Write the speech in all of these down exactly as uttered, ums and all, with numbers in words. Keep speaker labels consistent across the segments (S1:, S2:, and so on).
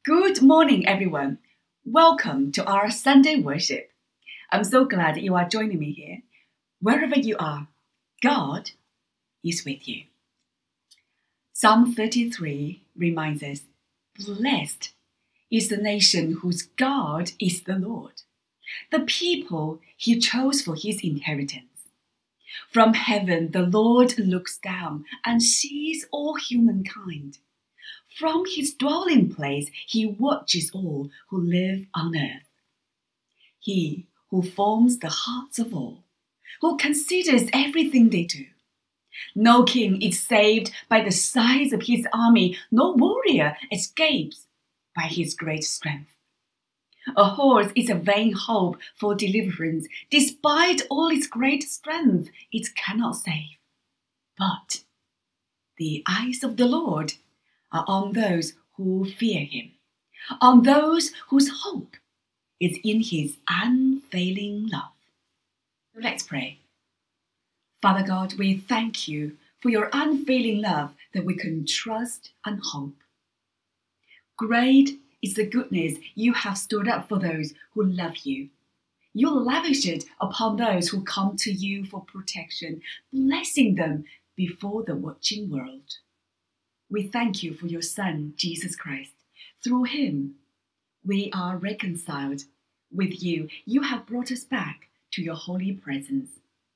S1: Good morning, everyone. Welcome to our Sunday worship. I'm so glad you are joining me here. Wherever you are, God is with you. Psalm thirty-three reminds us, blessed is the nation whose God is the Lord, the people he chose for his inheritance. From heaven the Lord looks down and sees all humankind. From his dwelling place he watches all who live on earth. He who forms the hearts of all, who considers everything they do. No king is saved by the size of his army, no warrior escapes by his great strength. A horse is a vain hope for deliverance. Despite all its great strength, it cannot save. But the eyes of the Lord are on those who fear him, on those whose hope is in his unfailing love. Let's pray. Father God, we thank you for your unfailing love that we can trust and hope. Great is the goodness you have stored up for those who love you. You lavish it upon those who come to you for protection, blessing them before the watching world. We thank you for your Son, Jesus Christ. Through him, we are reconciled with you. You have brought us back to your holy presence.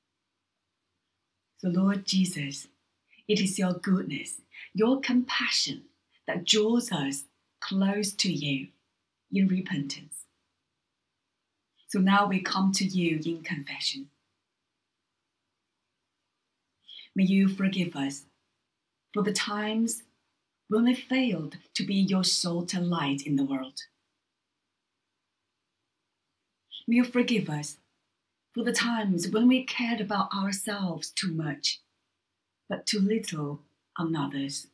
S1: So, Lord Jesus, it is your goodness, your compassion that draws us close to you in repentance. So now we come to you in confession. May you forgive us for the times when we failed to be your salt and light in the world. May you forgive us for the times when we cared about ourselves too much, but too little on others.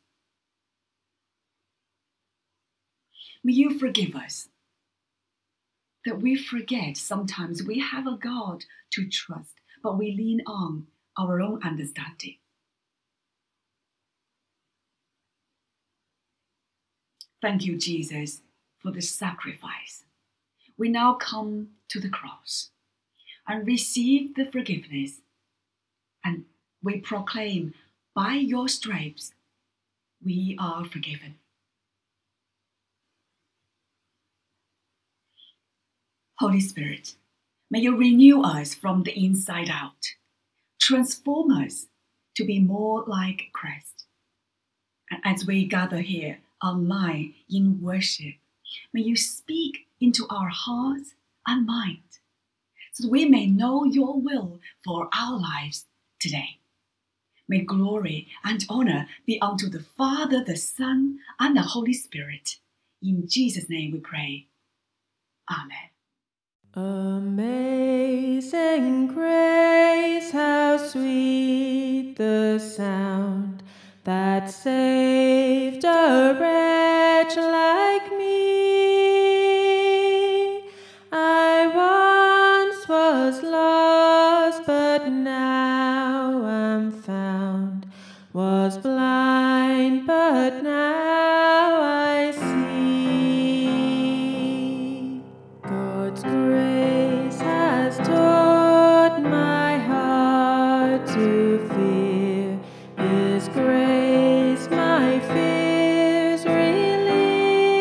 S1: May you forgive us that we forget sometimes we have a God to trust, but we lean on our own understanding. Thank you, Jesus, for the sacrifice. We now come to the cross and receive the forgiveness, and we proclaim, by your stripes, we are forgiven. Holy Spirit, may you renew us from the inside out. Transform us to be more like Christ. And as we gather here online in worship, may you speak into our hearts and minds so that we may know your will for our lives today. May glory and honor be unto the Father, the Son, and the Holy Spirit. In Jesus' name we pray. Amen.
S2: Amazing grace, how sweet the sound that saved a wretch like me. I once was lost, but now am found, was blind, but now I see. God's grace has taught my heart to fear, His grace my fears relieve.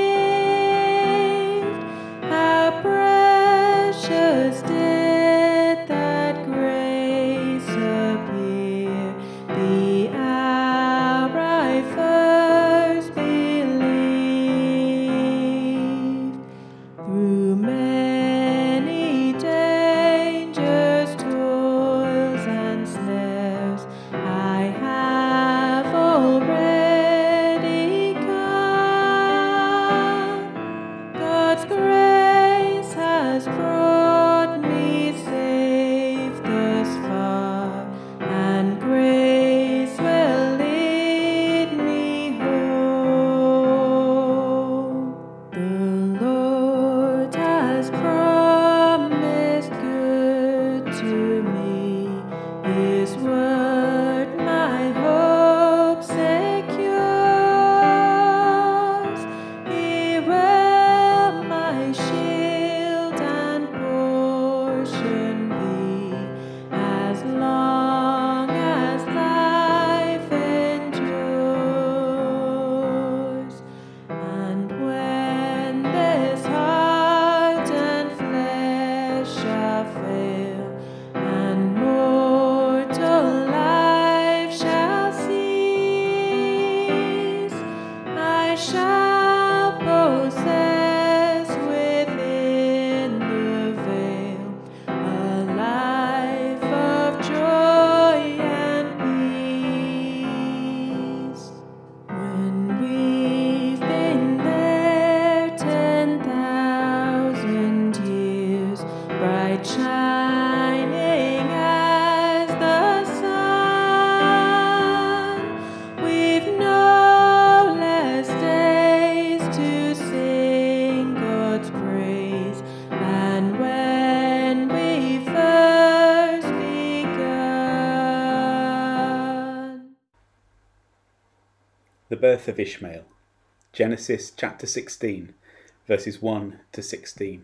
S3: birth of Ishmael. Genesis chapter sixteen, verses one to sixteen.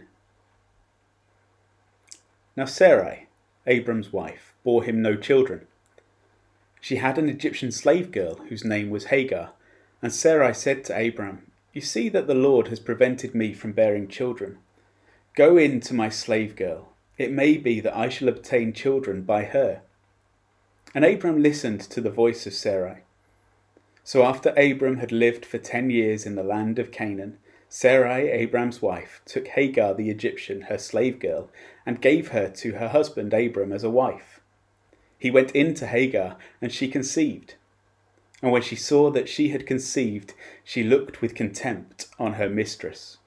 S3: Now Sarai, Abram's wife, bore him no children. She had an Egyptian slave girl whose name was Hagar, and Sarai said to Abram, "You see that the Lord has prevented me from bearing children. Go in to my slave girl. It may be that I shall obtain children by her." And Abram listened to the voice of Sarai. So after Abram had lived for ten years in the land of Canaan, Sarai, Abram's wife, took Hagar the Egyptian, her slave girl, and gave her to her husband Abram as a wife. He went in to Hagar, and she conceived. And when she saw that she had conceived, she looked with contempt on her mistress.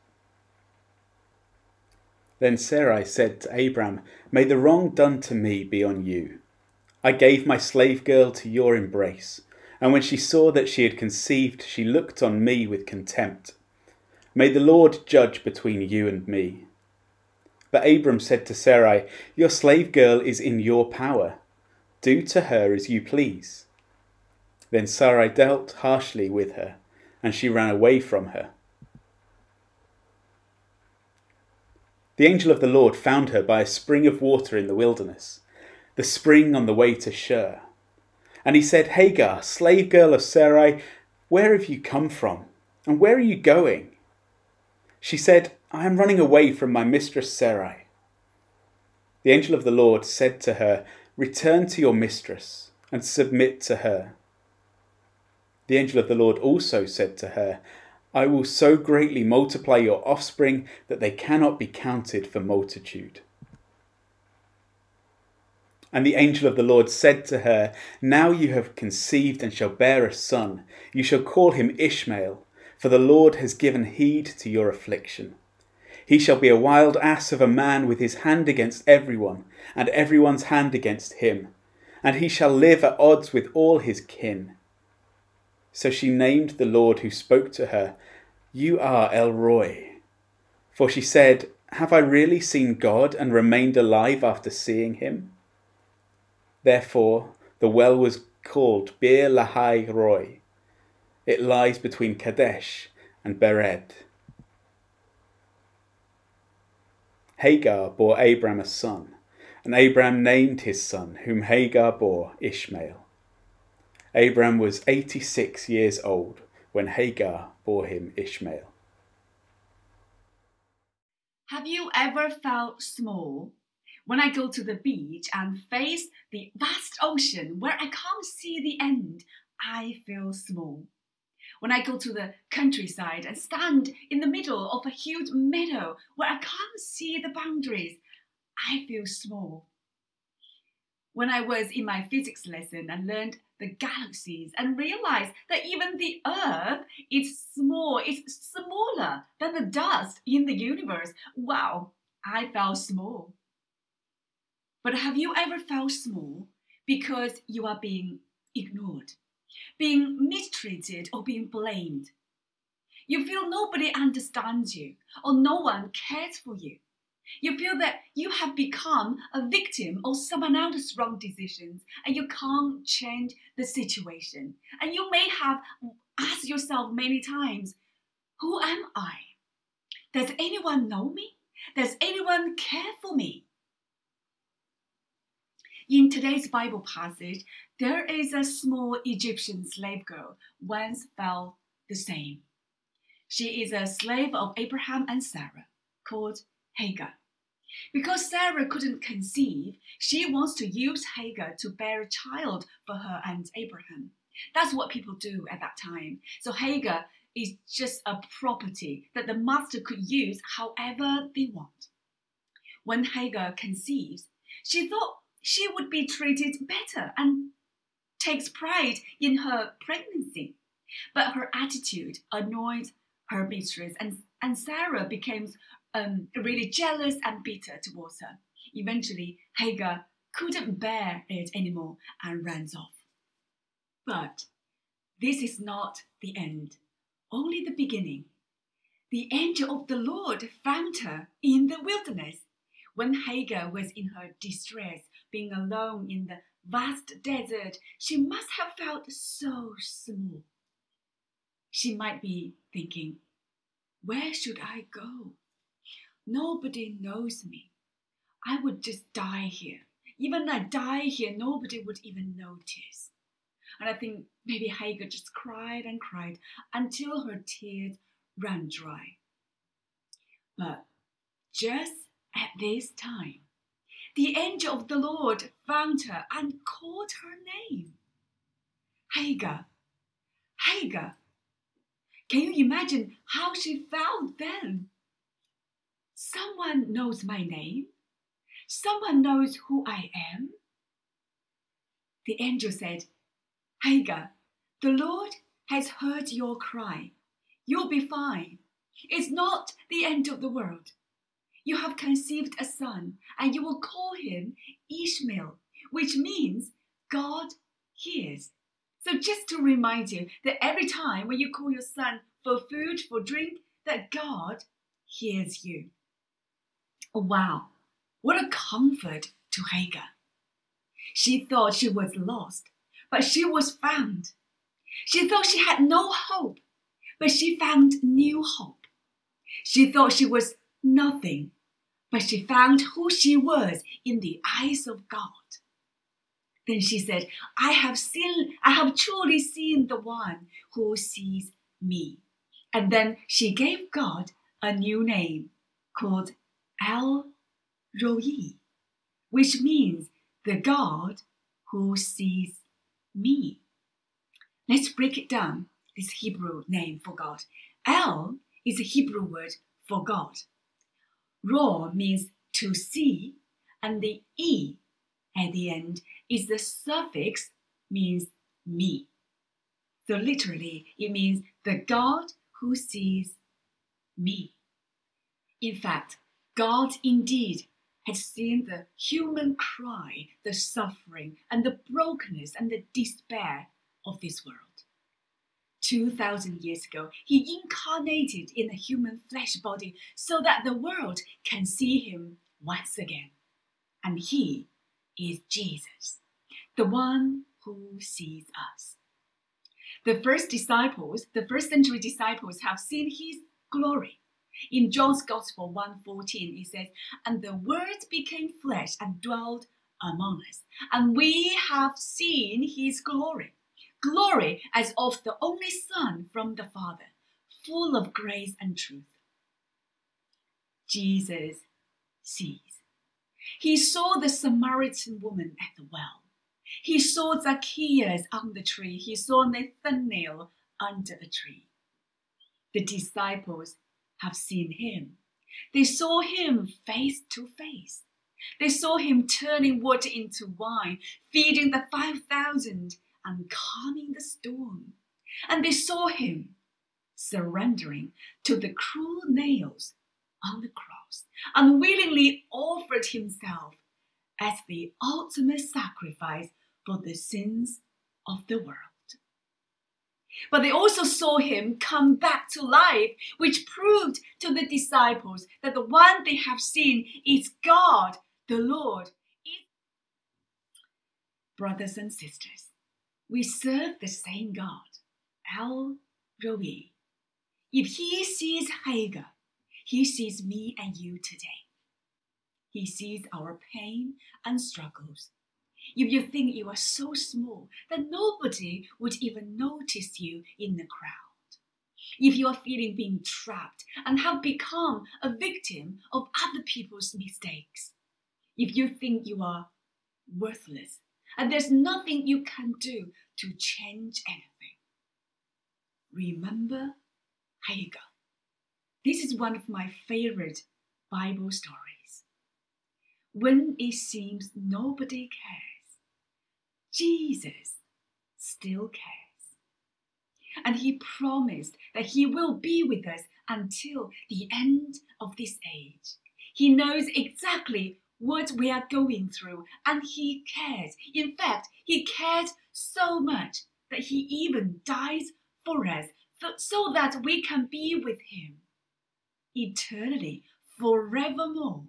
S3: Then Sarai said to Abram, "May the wrong done to me be on you. I gave my slave girl to your embrace, and when she saw that she had conceived, she looked on me with contempt. May the Lord judge between you and me." But Abram said to Sarai, "Your slave girl is in your power. Do to her as you please." Then Sarai dealt harshly with her, and she ran away from her. The angel of the Lord found her by a spring of water in the wilderness, the spring on the way to Shur. And he said, "Hagar, slave girl of Sarai, where have you come from, and where are you going?" She said, "I am running away from my mistress Sarai." The angel of the Lord said to her, "Return to your mistress, and submit to her." The angel of the Lord also said to her, "I will so greatly multiply your offspring that they cannot be counted for multitude." And the angel of the Lord said to her, "Now you have conceived and shall bear a son. You shall call him Ishmael, for the Lord has given heed to your affliction. He shall be a wild ass of a man with his hand against everyone, and everyone's hand against him, and he shall live at odds with all his kin." So she named the Lord who spoke to her, "You are El Roi." For she said, "Have I really seen God and remained alive after seeing him?" Therefore the well was called Beer Lahai Roi. It lies between Kadesh and Bered. Hagar bore Abram a son, and Abram named his son, whom Hagar bore, Ishmael. Abram was eighty-six years old when Hagar bore him Ishmael.
S1: Have you ever felt small? When I go to the beach and face the vast ocean where I can't see the end, I feel small. When I go to the countryside and stand in the middle of a huge meadow where I can't see the boundaries, I feel small. When I was in my physics lesson and learned the galaxies and realized that even the Earth is small, it's smaller than the dust in the universe, wow, I felt small. But have you ever felt small because you are being ignored, being mistreated or being blamed? You feel nobody understands you or no one cares for you. You feel that you have become a victim of someone else's wrong decisions and you can't change the situation. And you may have asked yourself many times, who am I? Does anyone know me? Does anyone care for me? In today's Bible passage, there is a small Egyptian slave girl once felt the same. She is a slave of Abraham and Sarah, called Hagar. Because Sarah couldn't conceive, she wants to use Hagar to bear a child for her and Abraham. That's what people do at that time. So Hagar is just a property that the master could use however they want. When Hagar conceives, she thought she would be treated better and takes pride in her pregnancy. But her attitude annoyed her mistress, and, and Sarah became um, really jealous and bitter towards her. Eventually, Hagar couldn't bear it anymore and ran off. But this is not the end, only the beginning. The angel of the Lord found her in the wilderness. When Hagar was in her distress, being alone in the vast desert, she must have felt so small. She might be thinking, where should I go? Nobody knows me. I would just die here. Even if I die here, nobody would even notice. And I think maybe Hagar just cried and cried until her tears ran dry. But just at this time, the angel of the Lord found her and called her name. Hagar, Hagar. Can you imagine how she felt then? Someone knows my name. Someone knows who I am. The angel said, Hagar, the Lord has heard your cry. You'll be fine. It's not the end of the world. You have conceived a son, and you will call him Ishmael, which means God hears. So just to remind you that every time when you call your son for food, for drink, that God hears you. Oh, wow, what a comfort to Hagar. She thought she was lost, but she was found. She thought she had no hope, but she found new hope. She thought she was nothing, but she found who she was in the eyes of God. Then she said, I have seen, I have truly seen the one who sees me. And then she gave God a new name called El Roi, which means the God who sees me. Let's break it down, this Hebrew name for God. El is a Hebrew word for God. Ro means to see, and the E at the end is the suffix, means me. So literally, it means the God who sees me. In fact, God indeed has seen the human cry, the suffering, and the brokenness and the despair of this world. Two thousand years ago, he incarnated in a human flesh body so that the world can see him once again. And he is Jesus, the one who sees us. The first disciples, the first century disciples have seen his glory. In John's Gospel one fourteen, it says, and the Word became flesh and dwelt among us, and we have seen his glory. Glory as of the only Son from the Father, full of grace and truth. Jesus sees. He saw the Samaritan woman at the well. He saw Zacchaeus on the tree. He saw Nathanael under a tree. The disciples have seen him. They saw him face to face. They saw him turning water into wine, feeding the five thousand and calming the storm. And they saw him surrendering to the cruel nails on the cross, unwillingly offered himself as the ultimate sacrifice for the sins of the world. But they also saw him come back to life, which proved to the disciples that the one they have seen is God, the Lord. Brothers and sisters, we serve the same God, El Roi. If he sees Hagar, he sees me and you today. He sees our pain and struggles. If you think you are so small that nobody would even notice you in the crowd. If you are feeling being trapped and have become a victim of other people's mistakes. If you think you are worthless and there's nothing you can do to change anything. Remember Hagar. This is one of my favorite Bible stories. When it seems nobody cares, Jesus still cares. And he promised that he will be with us until the end of this age. He knows exactly what we are going through, and he cares. In fact, he cares so much that he even dies for us so that we can be with him eternally, forevermore.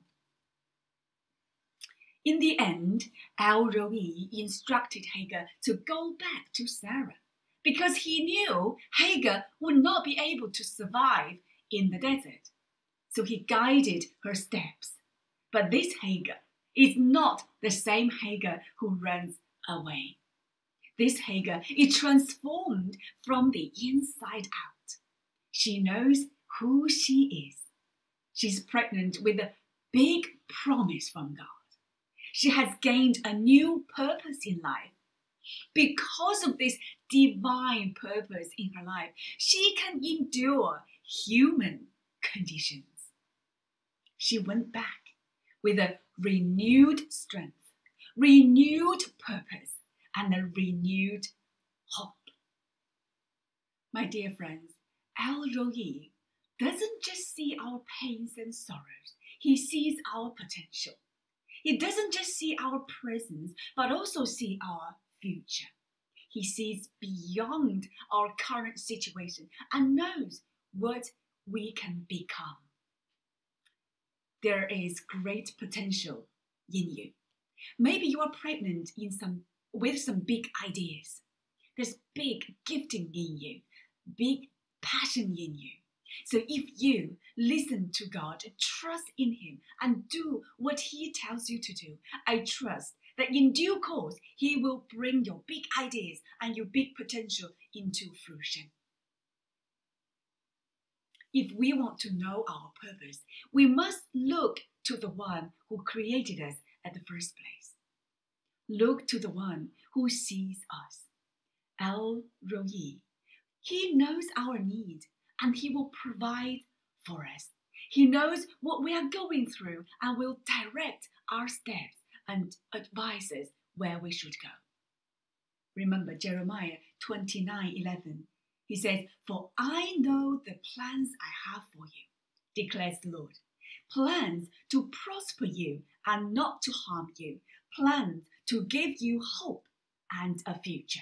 S1: In the end, El Roi instructed Hagar to go back to Sarah because he knew Hagar would not be able to survive in the desert. So he guided her steps. But this Hagar is not the same Hagar who runs away. This Hagar is transformed from the inside out. She knows who she is. She's pregnant with a big promise from God. She has gained a new purpose in life. Because of this divine purpose in her life, she can endure human conditions. She went back with a renewed strength, renewed purpose, and a renewed hope. My dear friends, El Roi doesn't just see our pains and sorrows. He sees our potential. He doesn't just see our presence, but also see our future. He sees beyond our current situation and knows what we can become. There is great potential in you. Maybe you are pregnant in some, with some big ideas. There's big gifting in you, big passion in you. So if you listen to God, trust in Him, and do what He tells you to do, I trust that in due course, He will bring your big ideas and your big potential into fruition. If we want to know our purpose, we must look to the one who created us at the first place. Look to the one who sees us. El Roi. He knows our need and He will provide for us. He knows what we are going through and will direct our steps and advise us where we should go. Remember Jeremiah twenty-nine eleven. He says, "For I know the plans I have for you, declares the Lord. Plans to prosper you and not to harm you. Plans to give you hope and a future."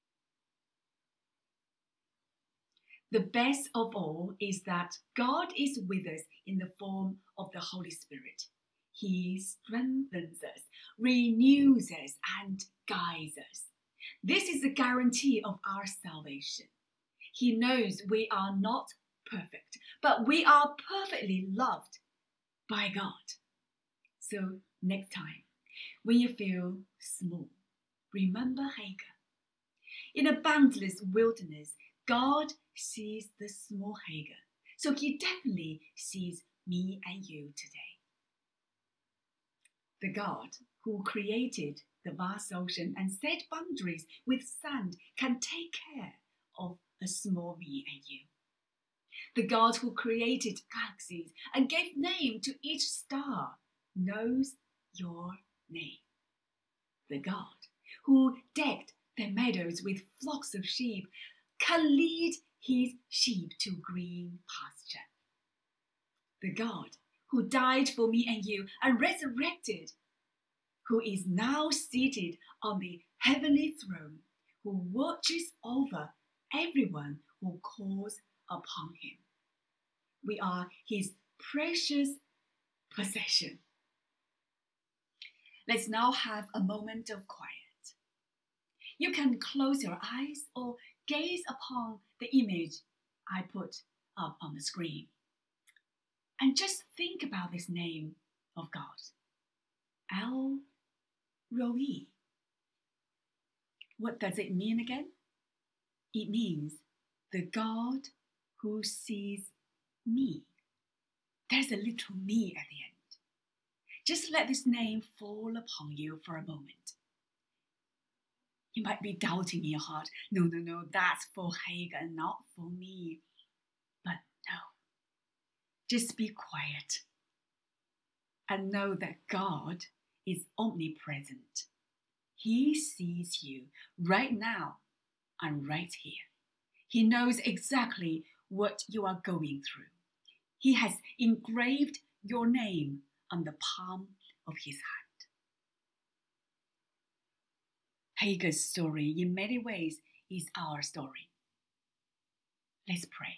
S1: The best of all is that God is with us in the form of the Holy Spirit. He strengthens us, renews us, and guides us. This is a guarantee of our salvation. He knows we are not perfect, but we are perfectly loved by God. So next time, when you feel small, remember Hagar. In a boundless wilderness, God sees the small Hagar. So He definitely sees me and you today. The God who created the vast ocean and set boundaries with sand can take care of a small me and you. The God who created galaxies and gave name to each star knows your name. The God who decked the meadows with flocks of sheep can lead His sheep to green pasture. The God who died for me and you and resurrected, who is now seated on the heavenly throne, who watches over everyone who calls upon Him. We are His precious possession. Let's now have a moment of quiet. You can close your eyes or gaze upon the image I put up on the screen. And just think about this name of God. El Roi. What does it mean again? It means the God who sees me. There's a little me at the end. Just let this name fall upon you for a moment. You might be doubting in your heart, no, no, no, that's for Hagar, not for me. But no, just be quiet and know that God is omnipresent. He sees you right now and right here. He knows exactly what you are going through. He has engraved your name on the palm of His hand. Hagar's story, in many ways, is our story. Let's pray.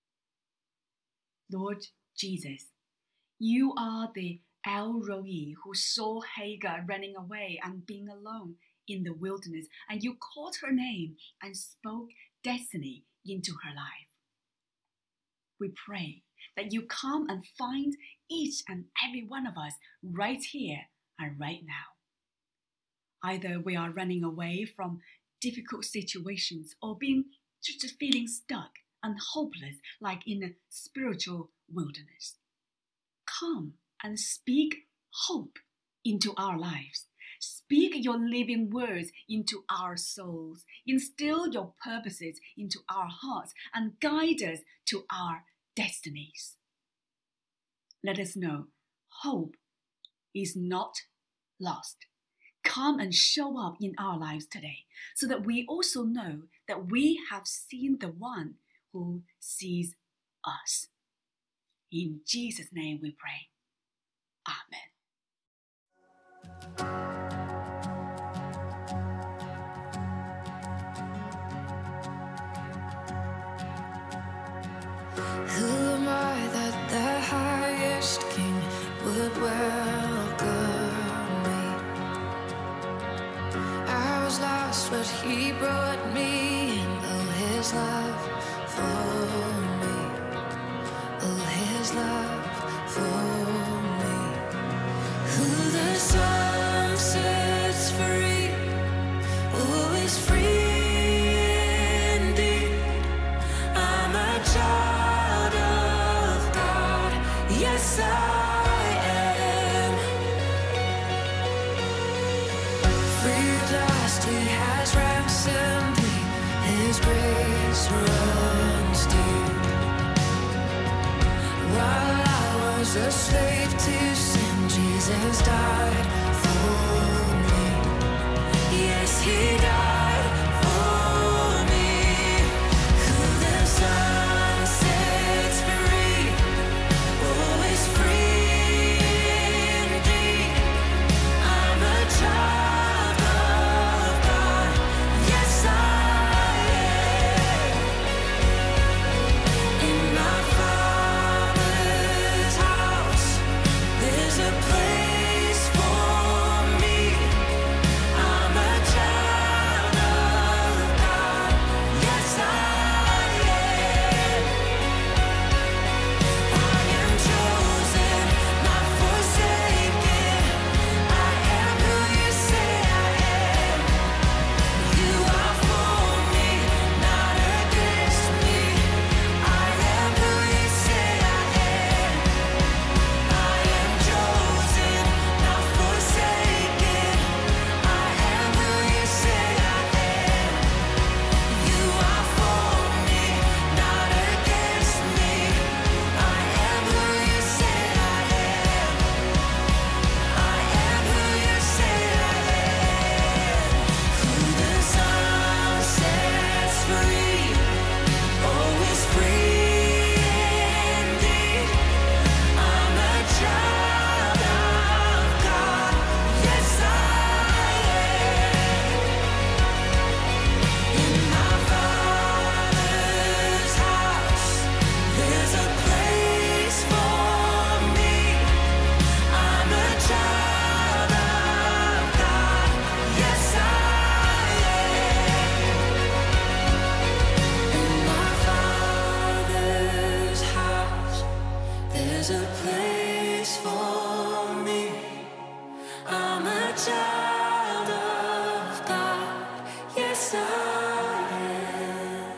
S1: Lord Jesus, You are the El Roi who saw Hagar running away and being alone in the wilderness, and you called her name and spoke destiny into her life. We pray that you come and find each and every one of us right here and right now. Either we are running away from difficult situations or being just feeling stuck and hopeless like in a spiritual wilderness. Come and speak hope into our lives. Speak your living words into our souls. Instill your purposes into our hearts and guide us to our destinies. Let us know hope is not lost. Come and show up in our lives today so that we also know that we have seen the one who sees us. In Jesus' name we pray. Amen.
S2: Who am I that the highest King would welcome me? I was lost, but He brought me in. Oh, His love for me. Oh, His love for me. Who the Son sets free, oh, is free. Yes, I am. Free at last, He has ransomed me. His grace runs deep. While I was a slave to sin, Jesus died for me. Yes, He died for me. Who the Son sets free, always free indeed. I'm a child of God. Yes, I am. In my Father's house, there's a place for me. I'm a child of God. Yes, I am. I am chosen, not forsaken. I am who you say I am. You are for me, not against me. I am who you say I am. I am chosen, not forsaken. I am who you say I am. You are for me, not against me. I am who you say I am. I am who you say I am. Who the Son sets free, always free indeed. I'm a child of God. Yes, I am. In my Father's house, there's a place for me. I'm a child of God. Yes, I am. In my Father's house, there's a place for me. I'm a child of God. Yes, I am.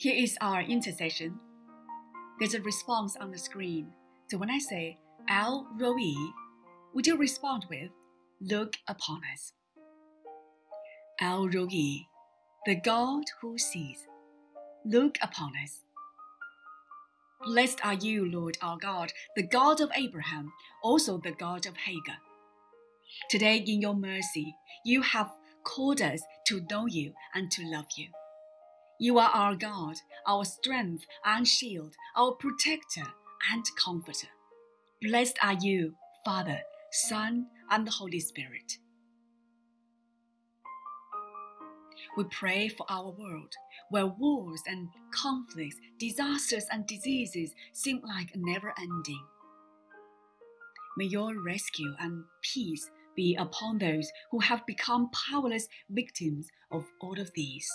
S1: Here is our intercession. There's a response on the screen. So when I say, El Roi, would you respond with, look upon us? El Roi, the God who sees, look upon us. Blessed are you, Lord our God, the God of Abraham, also the God of Hagar. Today, in your mercy, you have called us to know you and to love you. You are our God, our strength and shield, our protector and comforter. Blessed are you, Father, Son, and the Holy Spirit. We pray for our world, where wars and conflicts, disasters and diseases seem like never ending. May your rescue and peace be upon those who have become powerless victims of all of these.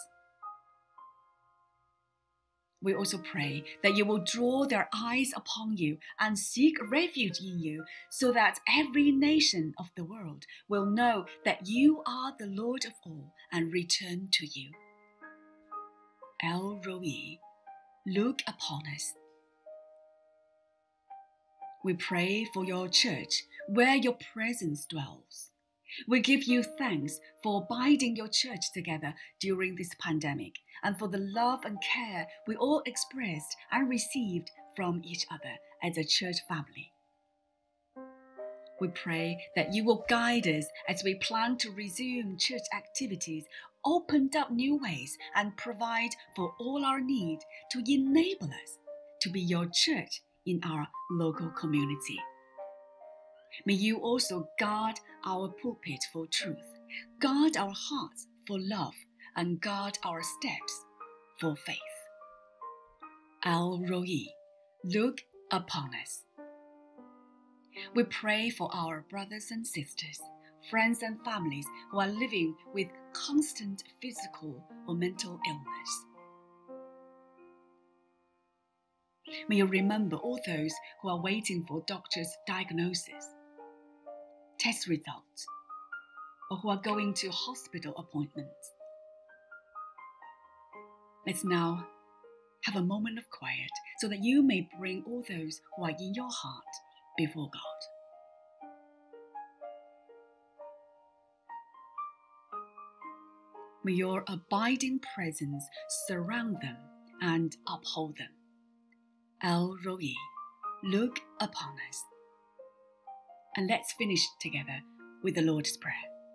S1: We also pray that you will draw their eyes upon you and seek refuge in you, so that every nation of the world will know that you are the Lord of all and return to you. El Roi, look upon us. We pray for your church, where your presence dwells. We give you thanks for binding your church together during this pandemic and for the love and care we all expressed and received from each other as a church family. We pray that you will guide us as we plan to resume church activities, open up new ways, and provide for all our need to enable us to be your church in our local community. May you also guard our pulpit for truth, guard our hearts for love, and guard our steps for faith. El Roi, look upon us. We pray for our brothers and sisters, friends and families who are living with constant physical or mental illness. May you remember all those who are waiting for doctors' diagnosis, test results, or who are going to hospital appointments. Let's now have a moment of quiet so that you may bring all those who are in your heart before God. May your abiding presence surround them and uphold them. El Roi, look upon us. And let's finish together with the Lord's Prayer.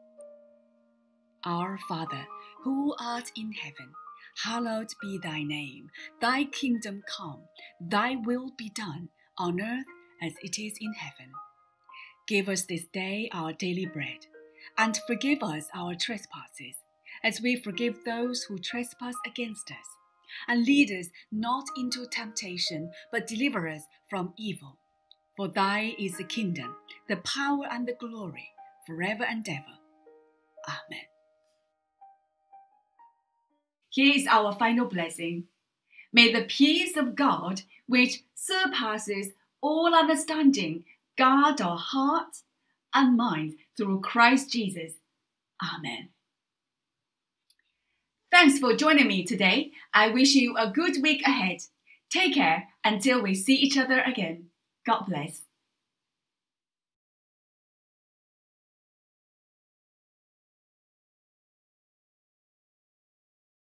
S1: Our Father, who art in heaven, hallowed be thy name. Thy kingdom come, thy will be done on earth as it is in heaven. Give us this day our daily bread, and forgive us our trespasses, as we forgive those who trespass against us. And lead us not into temptation, but deliver us from evil. For thy is the kingdom, the power, and the glory, forever and ever. Amen. Here is our final blessing. May the peace of God, which surpasses all understanding, guard our hearts and minds through Christ Jesus. Amen. Thanks for joining me today. I wish you a good week ahead. Take care until we see each other again. God bless.